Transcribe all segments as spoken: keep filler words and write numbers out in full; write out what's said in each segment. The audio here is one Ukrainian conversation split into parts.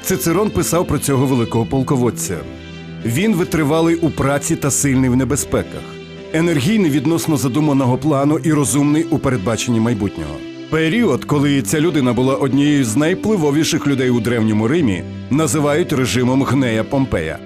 Цицерон писав про цього великого полководця. Він витривалий у праці та сильний в небезпеках, енергійний відносно задуманого плану і розумний у передбаченні майбутнього. Період, коли ця людина була однією з найвпливовіших людей у Древньому Римі, називають режимом Гнея Помпея.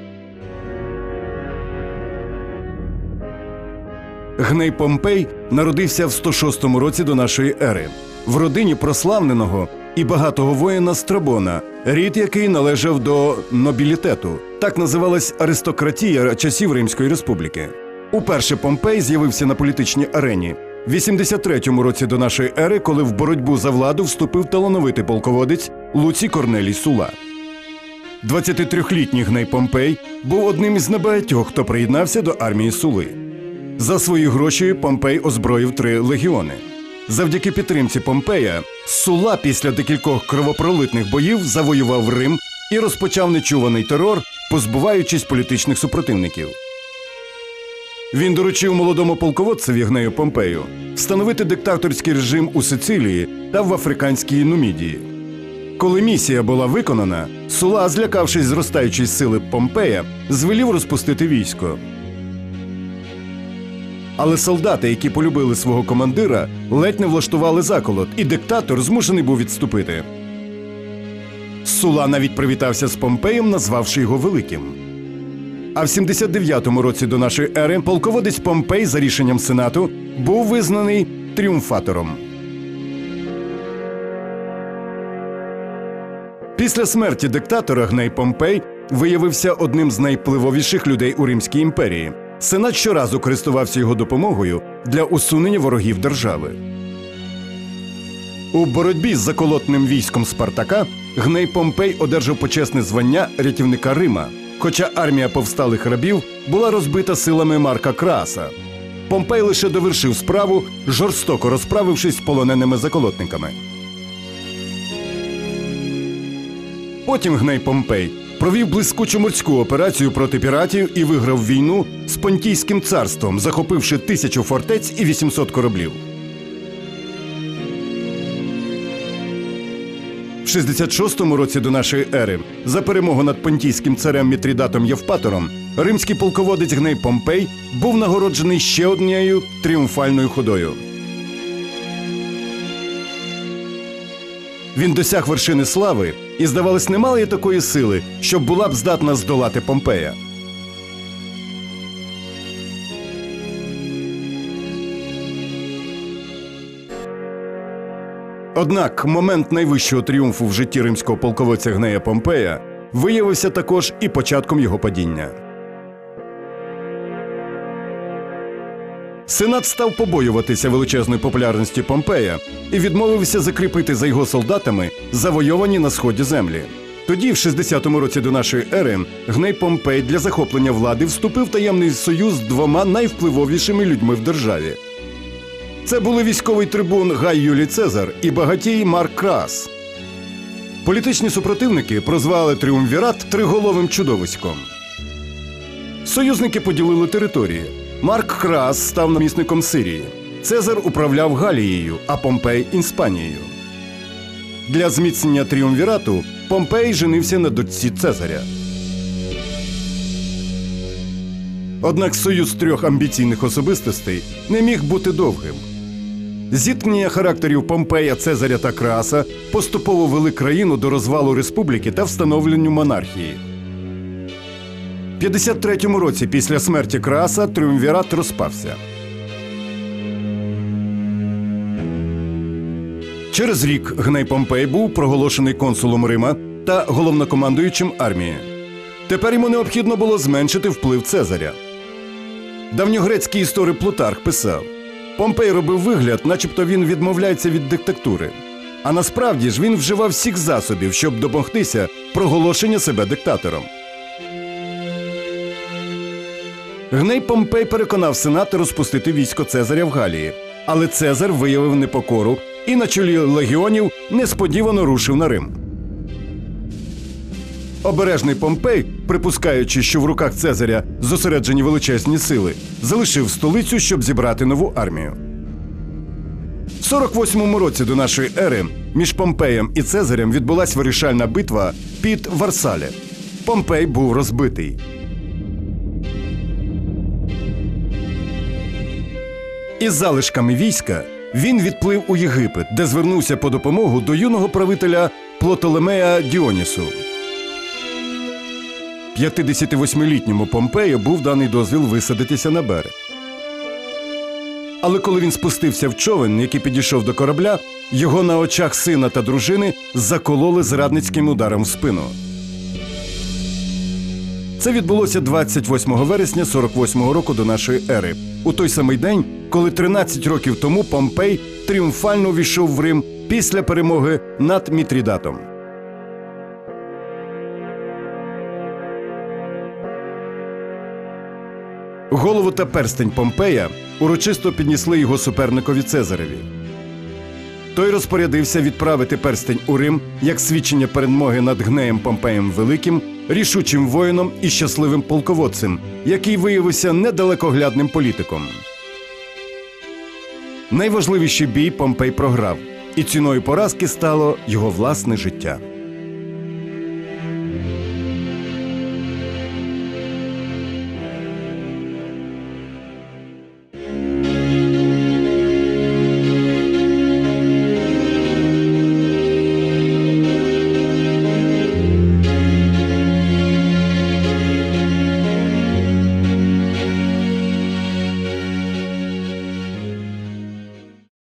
Гней Помпей народився в сто шостому році до нашої ери в родині прославленого і багатого воїна Страбона, рід який належав до нобілітету. Так називалась аристократія часів Римської республіки. Уперше Помпей з'явився на політичній арені в вісімдесят третьому році до нашої ери, коли в боротьбу за владу вступив талановитий полководець Луцій Корнелій Сула. двадцятитрьохлітній Гней Помпей був одним із небагатьох, хто приєднався до армії Сули. За свої гроші Помпей озброїв три легіони. Завдяки підтримці Помпея Сула після декількох кровопролитних боїв завоював Рим і розпочав нечуваний терор, позбуваючись політичних супротивників. Він доручив молодому полководцеві Гнею Помпею встановити диктаторський режим у Сицилії та в Африканській Нумідії. Коли місія була виконана, Сула, злякавшись зростаючої сили Помпея, звелів розпустити військо. Але солдати, які полюбили свого командира, ледь не влаштували заколот, і диктатор змушений був відступити. Сула навіть привітався з Помпеєм, назвавши його великим. А в сімдесят дев'ятому році до нашої ери полководець Помпей за рішенням Сенату був визнаний тріумфатором. Після смерті диктатора Гней Помпей виявився одним з найвпливовіших людей у Римській імперії. Сенат щоразу користувався його допомогою для усунення ворогів держави. У боротьбі з заколотним військом Спартака Гней Помпей одержав почесне звання рятівника Рима, хоча армія повсталих рабів була розбита силами Марка Крааса. Помпей лише довершив справу, жорстоко розправившись з полоненими заколотниками. Потім Гней Помпей провів блискучу морську операцію проти піратів і виграв війну з Понтійським царством, захопивши тисячу фортець і вісімсот кораблів. В шістдесят шостому році до нашої ери за перемогу над понтійським царем Мітрідатом Євпатором римський полководець Гней Помпей був нагороджений ще однією тріумфальною ходою. Він досяг вершини слави і, здавалось, не мало такої сили, щоб була б здатна здолати Помпея. Однак момент найвищого тріумфу в житті римського полководця Гнея Помпея виявився також і початком його падіння. Сенат став побоюватися величезної популярності Помпея і відмовився закріпити за його солдатами завойовані на сході землі. Тоді, в шістдесятому році до нашої ери, Гней Помпей для захоплення влади вступив в таємний союз з двома найвпливовішими людьми в державі. Це були військовий трибун Гай Юлій Цезар і багатій Марк Крас. Політичні супротивники прозвали тріумвірат триголовим чудовиськом. Союзники поділили території. Марк Крас став намісником Сирії. Цезар управляв Галією, а Помпей – Іспанією. Для зміцнення тріумвірату Помпей женився на дочці Цезаря. Однак союз трьох амбіційних особистостей не міг бути довгим. Зіткнення характерів Помпея, Цезаря та Краса поступово вели країну до розвалу республіки та встановленню монархії. В п'ятдесят третьому році після смерті Краса тріумвірат розпався. Через рік Гней Помпей був проголошений консулом Рима та головнокомандуючим армії. Тепер йому необхідно було зменшити вплив Цезаря. Давньогрецький історик Плутарх писав: Помпей робив вигляд, начебто він відмовляється від диктатури. А насправді ж він вживав всіх засобів, щоб домогтися проголошення себе диктатором. Гней Помпей переконав Сенат розпустити військо Цезаря в Галії. Але Цезар виявив непокору і на чолі легіонів несподівано рушив на Рим. Обережний Помпей, припускаючи, що в руках Цезаря зосереджені величезні сили, залишив столицю, щоб зібрати нову армію. В сорок восьмому році до нашої ери Між Помпеєм і Цезарем відбулась вирішальна битва під Варсале. Помпей був розбитий. Із залишками війська він відплив у Єгипет, де звернувся по допомогу до юного правителя Плотолемея Діонісу. п'ятдесятивосьмилітньому Помпею був даний дозвіл висадитися на берег. Але коли він спустився в човен, який підійшов до корабля, його на очах сина та дружини закололи зрадницьким ударом в спину. Це відбулося двадцять восьмого вересня сорок восьмого року до нашої ери, у той самий день, коли тринадцять років тому Помпей тріумфально увійшов в Рим після перемоги над Мітрідатом. Голову та перстень Помпея урочисто піднісли його суперникові Цезареві. Той розпорядився відправити перстень у Рим як свідчення перемоги над Гнеєм Помпеєм Великим, рішучим воїном і щасливим полководцем, який виявився недалекоглядним політиком. Найважливіший бій Помпей програв, і ціною поразки стало його власне життя.